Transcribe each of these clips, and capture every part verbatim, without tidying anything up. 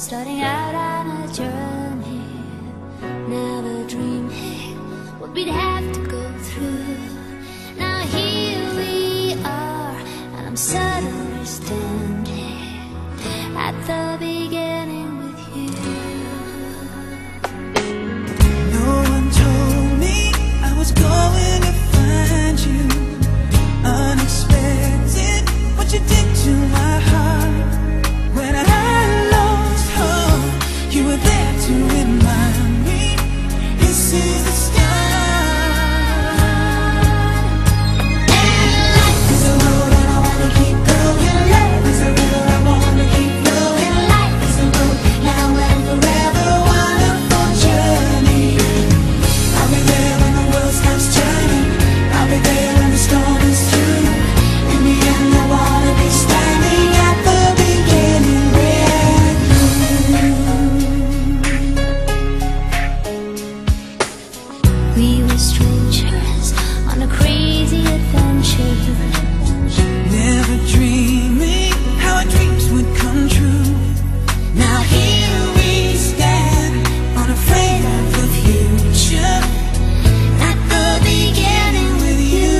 starting out on a journey, never dreaming what we'd have to go through. Now here we are, and I'm suddenly standing at the beginning with you. No one told me I was going to find you. Unexpected, what you did to my heart. When I lost hope, you were there to remind me this is the start. And life is a road and I wanna keep going. Love is a river I wanna keep flowing. Life is a road now and forever, wonderful journey. I'll be there when the world stops turning. I'll be there when the storm is through. In the end I wanna be standing at the beginning with you. We were strangers on a crazy adventure, Never dreaming how our dreams would come true. Now here we stand, unafraid of the future, at the beginning with you.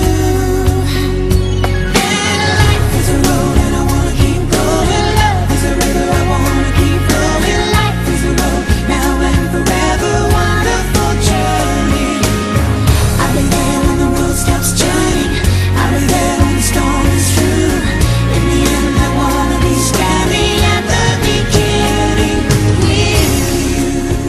And life is a road and I wanna keep going. Love is a river I wanna keep flowing. Life is a road now and forever, wonderful journey. I'll be there when the world stops turning. I'll be there when the storm is through. In the end I wanna be standing at the beginning with you.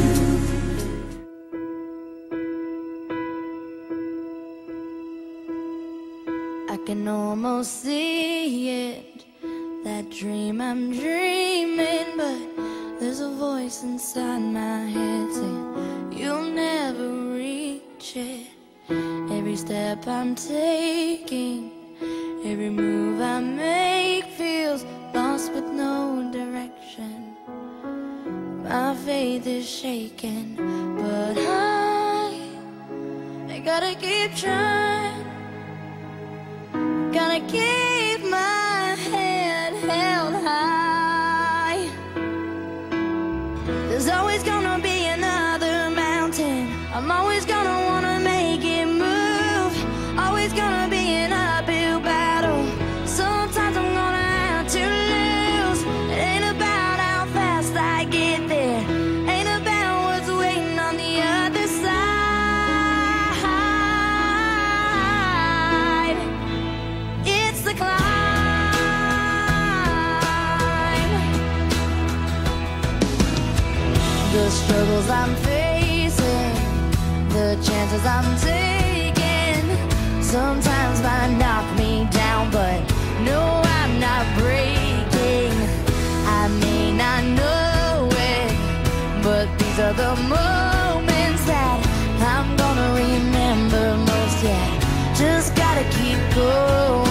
I can almost see it, that dream I'm dreaming, but there's a voice inside my head saying you'll never reach it. Every step I'm taking, every move I make feels lost with no direction. My faith is shaken, but I, I gotta keep trying. Gotta keep my head held high. There's always gonna be another mountain. I'm always gonna wanna make it move. Always gonna be an uphill battle. Sometimes I'm gonna have to lose. It ain't about how fast I get there, ain't about what's waiting on the other side. It's the climb. The struggles I'm facing, the chances I'm taking, sometimes might knock me down, but no, I'm not breaking. I may not know it, but these are the moments that I'm gonna remember most. Yeah, just gotta keep going.